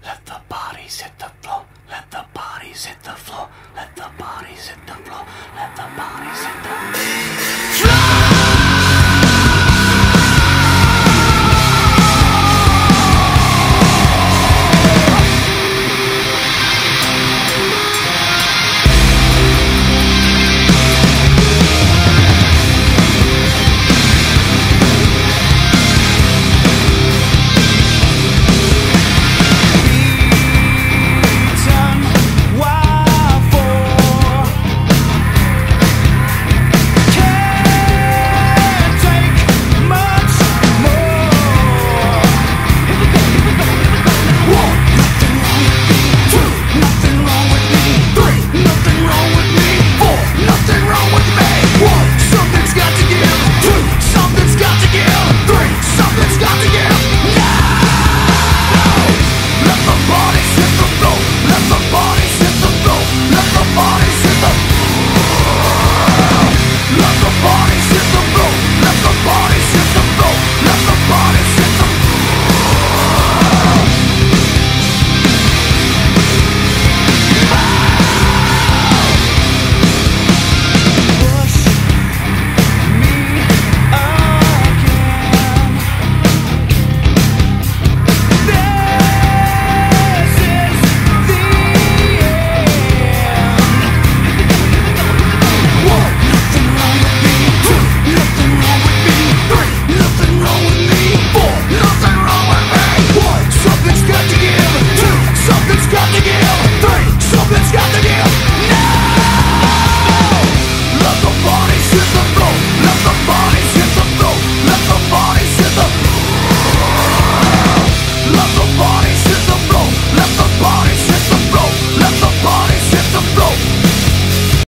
Let the bodies hit the floor. Let the bodies hit the floor. Let the bodies hit the floor. Let the bodies hit the floor. Something's got to give.